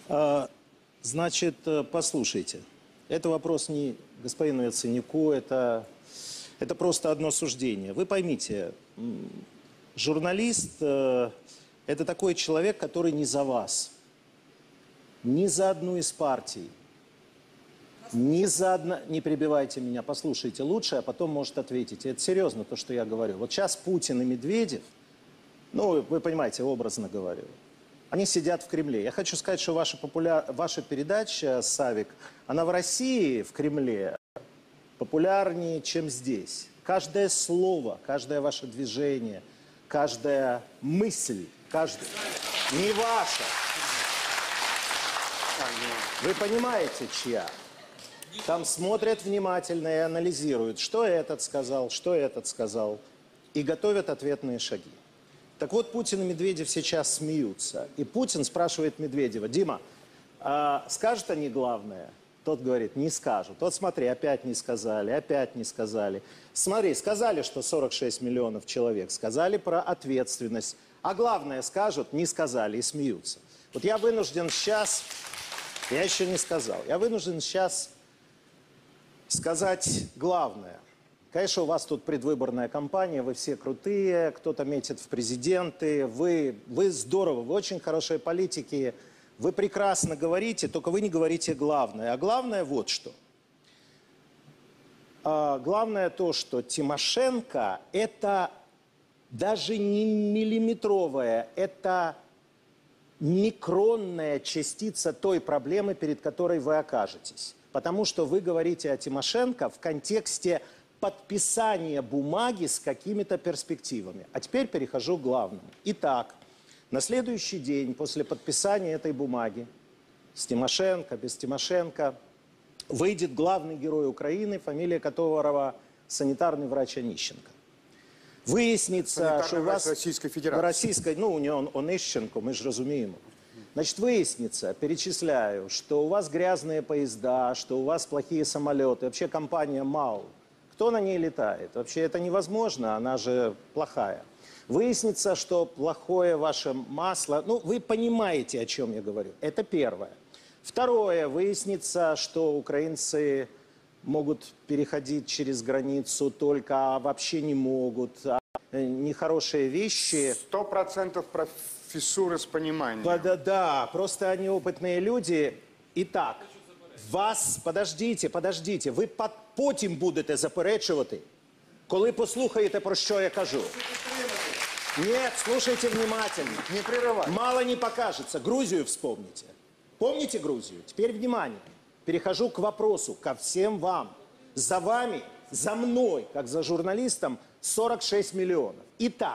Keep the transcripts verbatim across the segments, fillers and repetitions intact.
А, значит, послушайте, это вопрос не господину Яценюку, это, это просто одно суждение. Вы поймите, журналист э, – это такой человек, который не за вас, ни за одну из партий, ни за одно... Не перебивайте меня, послушайте лучше, а потом, может, ответите. Это серьезно, то, что я говорю. Вот сейчас Путин и Медведев, ну, вы понимаете, образно говорю, они сидят в Кремле. Я хочу сказать, что ваша, популяр... ваша передача, Савик, она в России, в Кремле, популярнее, чем здесь. Каждое слово, каждое ваше движение, каждая мысль, каждая... Не ваша. Вы понимаете, чья? Там смотрят внимательно и анализируют, что этот сказал, что этот сказал, и готовят ответные шаги. Так вот, Путин и Медведев сейчас смеются. И Путин спрашивает Медведева: Дима, а скажут они главное? Тот говорит: не скажут. Вот смотри, опять не сказали, опять не сказали. Смотри, сказали, что сорок шесть миллионов человек, сказали про ответственность. А главное скажут, не сказали, и смеются. Вот я вынужден сейчас, я еще не сказал, я вынужден сейчас сказать главное. Конечно, у вас тут предвыборная кампания, вы все крутые, кто-то метит в президенты, вы, вы здорово, вы очень хорошие политики, вы прекрасно говорите, только вы не говорите главное. А главное вот что. А главное то, что Тимошенко – это даже не миллиметровая, это микронная частица той проблемы, перед которой вы окажетесь. Потому что вы говорите о Тимошенко в контексте подписания бумаги с какими-то перспективами. А теперь перехожу к главному. Итак, на следующий день после подписания этой бумаги с Тимошенко, без Тимошенко, выйдет главный герой Украины, фамилия которого санитарный врач Онищенко. Выяснится, санитарный что у вас... Российской Федерации. Российской, ну, у него он, Онищенко, мы же разумеем. Значит, выяснится, перечисляю, что у вас грязные поезда, что у вас плохие самолеты, вообще компания МАУ. Кто на ней летает? Вообще это невозможно, она же плохая. Выяснится, что плохое ваше масло... Ну, вы понимаете, о чем я говорю. Это первое. Второе. Выяснится, что украинцы могут переходить через границу только, а вообще не могут. А нехорошие вещи... Сто процентов профессуры с пониманием. Да, да, просто они опытные люди. Итак, вас, подождіть, подождіть, ви потім будете заперечувати, коли послухаєте, про що я кажу. Нет, слушайте внимательно. Не прерывай. Мало не покажется. Грузию вспомните. Помните Грузию? Теперь внимание. Перехожу к вопросу, ко всем вам. За вами, за мной, как за журналистом, сорок шесть миллионов. Итак,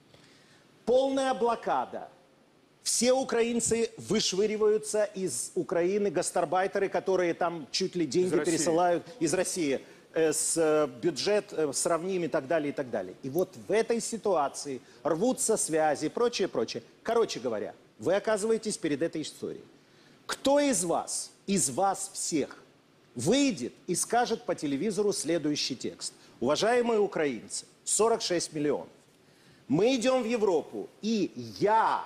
полная блокада. Все украинцы вышвыриваются из Украины, гастарбайтеры, которые там чуть ли деньги пересылают из России, э, с э, бюджет э, сравним и так далее, и так далее. И вот в этой ситуации рвутся связи, прочее, прочее. Короче говоря, вы оказываетесь перед этой историей. Кто из вас, из вас всех, выйдет и скажет по телевизору следующий текст? Уважаемые украинцы, сорок шесть миллионов. Мы идем в Европу, и я...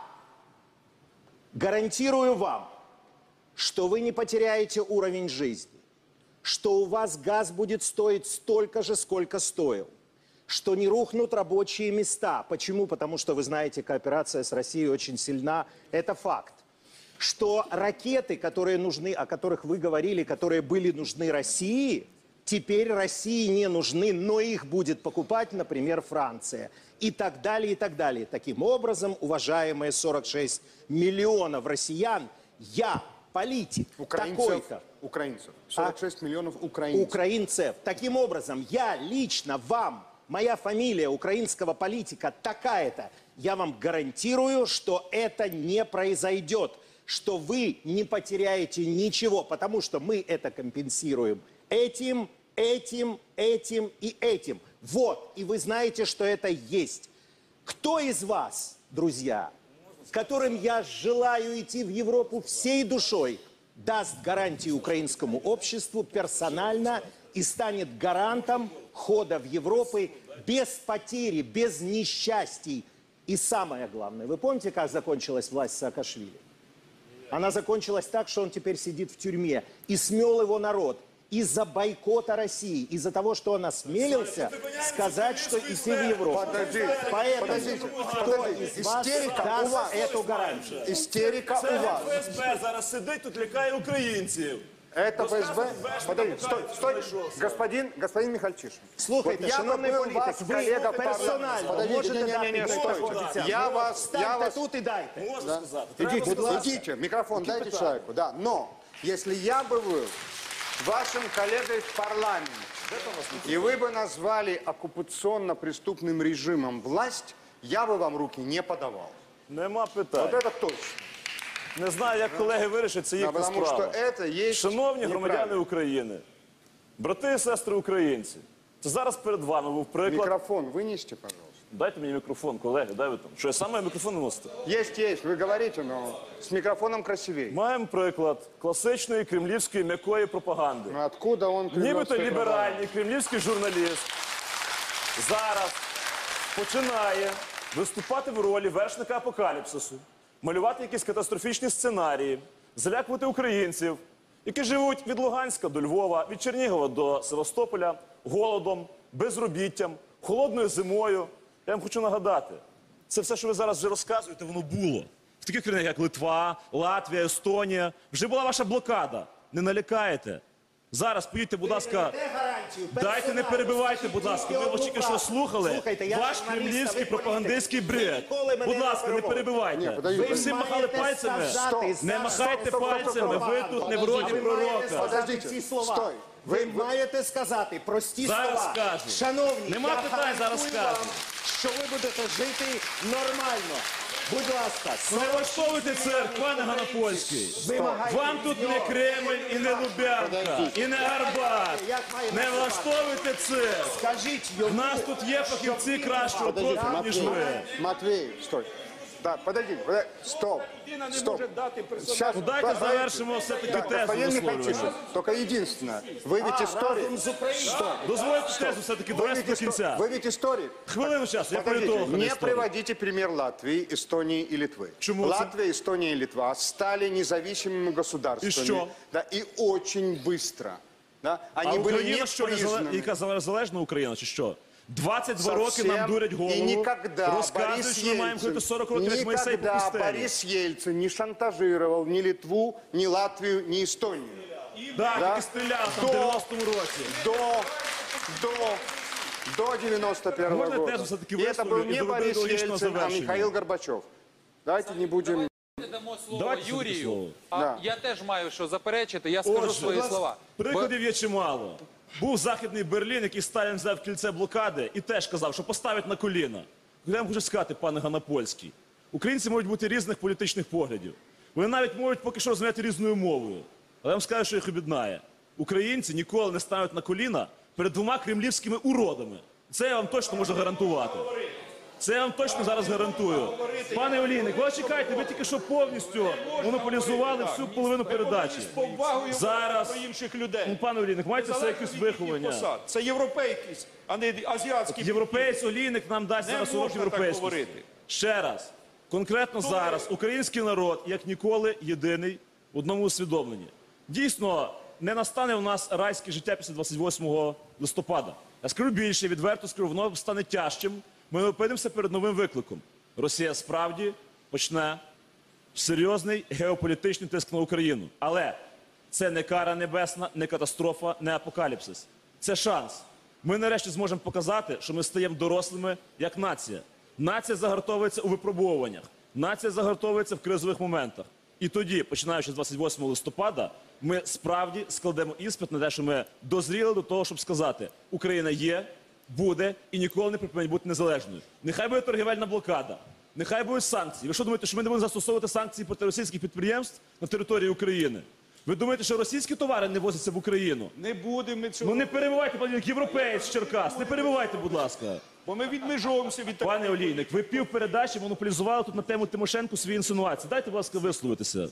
гарантирую вам, что вы не потеряете уровень жизни, что у вас газ будет стоить столько же, сколько стоил, что не рухнут рабочие места. Почему? Потому что, вы знаете, кооперация с Россией очень сильна. Это факт. Что ракеты, которые нужны, о которых вы говорили, которые были нужны России, теперь России не нужны, но их будет покупать, например, Франция. И так далее, и так далее. Таким образом, уважаемые сорок шесть миллионов россиян, я, политик, такой-то. Украинцев. сорок шесть а? миллионов украинцев. Украинцев. Таким образом, я лично вам, моя фамилия украинского политика такая-то, я вам гарантирую, что это не произойдет, что вы не потеряете ничего, потому что мы это компенсируем этим, этим, этим и этим. Вот, и вы знаете, что это есть. Кто из вас, друзья, которым я желаю идти в Европу всей душой, даст гарантии украинскому обществу персонально и станет гарантом хода в Европу без потери, без несчастий. И самое главное, вы помните, как закончилась власть Саакашвили? Она закончилась так, что он теперь сидит в тюрьме. И смел его народ. Из-за бойкота России, из-за того, что он осмелился сказать, что идти в Европу. Подождите, Поэтому подождите, кто подождите. из вас Истерика у даст вас. эту гарантию? Истерика у Це вас. ФСБ зараз сидить, тут лякає українців. Это ФСБ? Подождите, стой, стой. Господин, господин Михальчишин. Слухайте, Вот я шановний бы был політик, вас ви коллега персонально Подождите, можете не, не, дати не, не, таку стойте. обіцянку. Я вас, я Станьте вас... тут і дайте. Можна сказати? Треба Идите, сказати. идите, микрофон дайте человеку, да. Но, если я бы был вашим коллегой в парламенте, и вы бы назвали оккупационно-преступным режимом власть, я бы вам руки не подавал. Нема Вот питань. это точно. Не знаю, як колеги вирішать, це Да, їхня потому что справа. это есть Шановні громадяни неправильно. України, брати і сестри українці, це зараз перед вами був приклад. Микрофон вынести, пожалуйста. Дайте мені мікрофон, колеги, дай ви там. Що я сам маю мікрофон носити? Есть, есть, вы говорите, но с микрофоном красивее. Маємо приклад класичної кремлівської м'якої пропаганди. Но откуда он... Нібито кремлевской ліберальний кремлівський журналіст зараз починає виступати в ролі вершника апокаліпсису, малювати якісь катастрофічні сценарії, залякувати українців, які живуть від Луганська до Львова, від Чернігова до Севастополя, голодом, безробіттям, холодною зимою. Я вам хочу нагадати, це все, що ви зараз вже розказуєте, воно було. В таких країнах, як Литва, Латвія, Естонія, вже була ваша блокада. Не налякаєте. Зараз поїдьте, будь ласка, дайте не перебивайте, будь ласка. Ми вас тільки що слухали Слухайте, я ваш журналіст, кремлівський а ви пропагандистський політик. бред. Ніколи мене Будь не ласка, не перебивайте. перебивайте. Ні, подождіть, Ви подождіть. всім махали пальцами. Не махайте пальцями, ви тут не вроді пророка. Подождіть, ці слова. Стой. Ви, Ви- ви- маєте сказати прості Зараз слова. скажу. Шановні, Нема я питань, зараз гарантую скажу. вам, що ви будете жити нормально. Будь ласка, Не влаштовуйте цирк, пане Ганапольський. вимагайте Вам від тут нього. не Кремль і не Лубянка, і не Арбат. Як має Не називати? влаштовуйте цирк. Скажіть В йому, нас тут є фахівці кращого Подождите, профілю, ніж Матвей, ви. Матвей, стой. Да, подождите, подождите, стоп, стоп. Сейчас, Ну, дайте завершимо все-таки да, тезу господин висловлювати. Михальчишин, только единственное, вы ведь историк. разом з Україною. Дозвольте тезу все-таки Вы довести ведь, до исто- кінця. вы ведь историк. Хвилину часу, я Подождите, політолог, а не не історик. приводите пример Латвии, Эстонии и Литвы. Почему это? Латвия, Эстония и Литва стали независимыми государствами. И что? Да, и очень быстро. Да, А они были Україна що, не зале- непризнаны. яка залежна Україна, чи що? двадцять два роки Совсем нам дурять и голову, никогда розказують, Борис що ми маємо Ельцин, ходити сорок років, як Мойсей по никогда пустелі. Борис Ельцин не шантажировал ни Литву, ни Латвию, ни Эстонию. Да, Да. тільки стріляв там в До- дев'яностому році. До, до, до девяносто первого Можно года. тезу всё-таки И это висловлю был и не доведу Борис до логичного Ельцин, а завершения. Михаил Горбачев. Давайте не будем... Дамо слово Давайте все-таки Юрію, слово. а Да. я теж маю що заперечити, я скажу Отже, свої слова. Бо- прикладів є чимало. Був Західний Берлін, який Сталін взяв в кільце блокади і теж казав, що поставить на коліна. Я вам хочу сказати, пане Ганапольський, українці можуть бути різних політичних поглядів. Вони навіть можуть поки що розмовляти різною мовою. Але я вам скажу, що їх об'єднає. Українці ніколи не стануть на коліна перед двома кремлівськими уродами. Це я вам точно можу гарантувати. Це я вам точно зараз гарантую. Пане Олійник, ви чекайте, ви тільки що повністю монополізували всю половину передачі. Повагою Зараз, до інших людей. ну, пане Олійник, маєте це якесь виховання. Посад. Це європейський, а не азіатський. Європейць Олійник нам дасть Не зараз урок можна так європейськості. говорити. Ще раз, конкретно зараз український народ, як ніколи, єдиний в одному усвідомленні. Дійсно, не настане у нас райське життя після двадцять восьмого листопада. Я скажу більше, відверто скажу, воно стане тяжчим. Ми опинимося перед новим викликом. Росія справді почне серйозний геополітичний тиск на Україну. Але це не кара небесна, не катастрофа, не апокаліпсис. Це шанс. Ми нарешті зможемо показати, що ми стаємо дорослими як нація. Нація загартовується у випробовуваннях. Нація загартовується в кризових моментах. І тоді, починаючи з двадцять восьмого листопада, ми справді складемо іспит на те, що ми дозріли до того, щоб сказати, Україна є, буде і ніколи не припинить бути незалежною. Нехай буде торгівельна блокада, нехай будуть санкції. Ви що думаєте, що ми не будемо застосовувати санкції проти російських підприємств на території України? Ви думаєте, що російські товари не возяться в Україну? Не будемо ми цього, Ну не перебивайте, пане Олійник, європеєць з Черкас, не перебивайте, будь ласка. бо ми відмежовуємося від такого. Пане Олійник, ви пів передачі монополізували тут на тему Тимошенко свої інсинуації. Дайте, будь ласка, висловитися.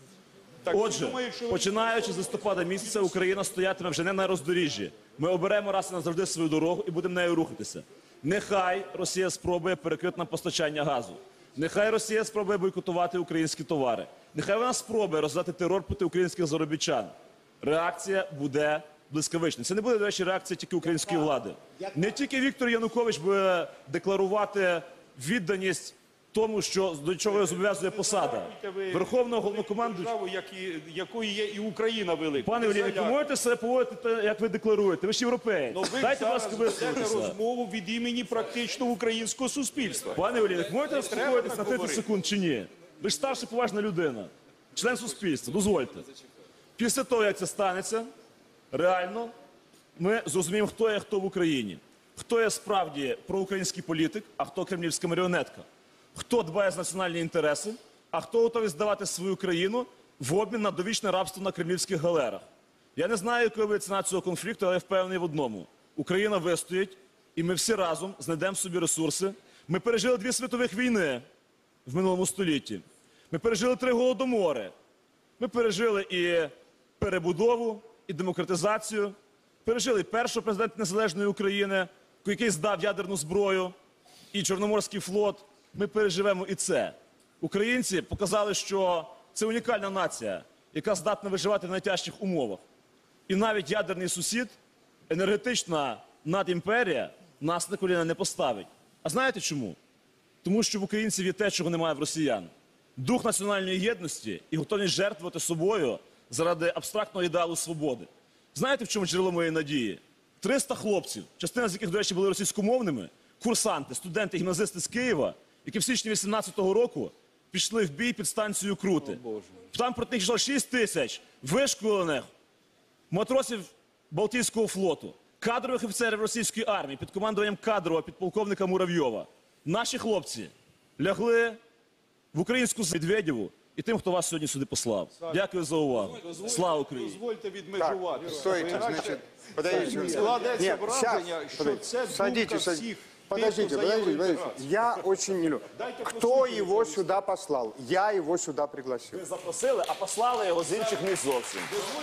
Так, всі Отже, думають, що ви- починаючи з листопада місяця, Україна стоятиме вже не на роздоріжжі. Ми оберемо раз і назавжди свою дорогу і будемо нею рухатися. Нехай Росія спробує перекрити нам постачання газу. Нехай Росія спробує бойкотувати українські товари. нехай вона спробує роздати терор проти українських заробітчан. Реакція буде блискавична. Це не буде, до речі, реакція тільки української влади. Не тільки Віктор Янукович буде декларувати відданість тому, що до чого його зобов'язує посада Верховного Головнокомандуючого. Державу, як і- якою є і Україна велика. Пане Олійник, ви можете себе поводити, так, як ви декларуєте? Ви ж європеєць. Ну, ви Дайте, будь зараз ласка, ведете висловитися. розмову від імені практично українського суспільства. Пане Олійник, можете заспокоїтись так на тридцять говорити. секунд чи ні? Ви ж старша поважна людина, член суспільства, дозвольте. Після того, як це станеться, реально ми зрозуміємо, хто є хто в Україні. Хто є справді проукраїнський політик, а хто кремлівська маріонетка. Хто дбає за національні інтереси, а хто готовий здавати свою країну в обмін на довічне рабство на кремлівських галерах. Я не знаю, якою буде ціна цього конфлікту, але я впевнений в одному. Україна вистоїть, і ми всі разом знайдемо собі ресурси. Ми пережили дві світових війни в минулому столітті. Ми пережили три голодомори. Ми пережили і перебудову, і демократизацію. Пережили першого президента Незалежної України, який здав ядерну зброю, і Чорноморський флот. Ми переживемо і це. Українці показали, що це унікальна нація, яка здатна виживати в найтяжчих умовах. І навіть ядерний сусід, енергетична надімперія, нас на коліна не поставить. А знаєте чому? Тому що в українців є те, чого немає в росіян. Дух національної єдності і готовність жертвувати собою заради абстрактного ідеалу свободи. Знаєте, в чому джерело моєї надії? триста хлопців, частина з яких, до речі, були російськомовними, курсанти, студенти, гімназисти з Києва, які в січні вісімнадцятого року пішли в бій під станцією Крути. Там проти них йшло шість тисяч вишколених матросів Балтійського флоту, кадрових офіцерів російської армії під командуванням кадрового підполковника Муравйова. Наші хлопці лягли в українську Медведєву і тим, хто вас сьогодні сюди послав. Дякую за увагу. Слава Україні! Дозвольте Так, відмежувати. стойте, Інакше значит, подождите. складається Нет, враження, щас, що подождите, це думка садитесь, всіх садитесь. тих, Подождите, хто за подождите, подождите. євроінтеграцію. Я очень не люблю. Дайте Кто послушать, его сюда послал? Я его сюда пригласил. Ви запросили, а послали його з інших місць зовсім.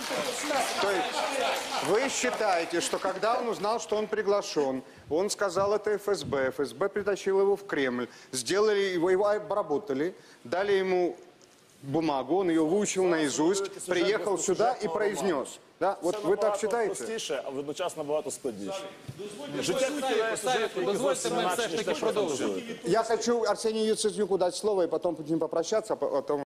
То есть вы считаете, что когда он узнал, что он приглашен, он сказал это эф эс бэ, эф эс бэ притащил его в Кремль, сделали его, его обработали, дали ему бумагу, он ее выучил наизусть, приехал сюда и произнес. Да? Вот вы так считаете? Простіше, а водночас набагато складніше. Поставити, дозвольте ми все ж таки продовжимо. Я хочу Арсению Яценюку дать слово и потом с ним попрощаться, а потом